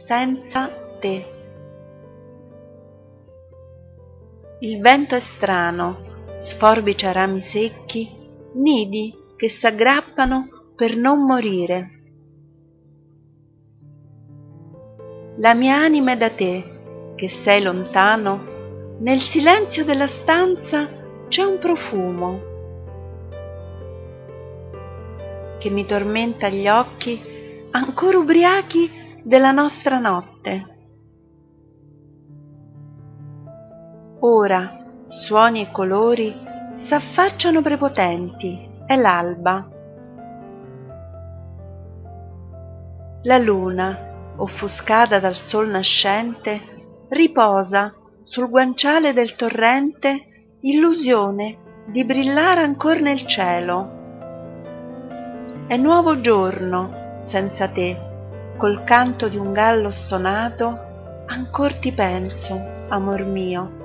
senza te. Il vento è strano, sforbicia rami secchi, nidi che s'aggrappano per non morire. La mia anima è da te, che sei lontano, nel silenzio della stanza c'è un profumo che mi tormenta gli occhi, ancora ubriachi della nostra notte. Ora suoni e colori s'affacciano prepotenti, è l'alba. La luna, offuscata dal sol nascente, riposa sul guanciale del torrente, illusione di brillare ancor nel cielo. È nuovo giorno senza te, col canto di un gallo stonato, ancor ti penso, amor mio.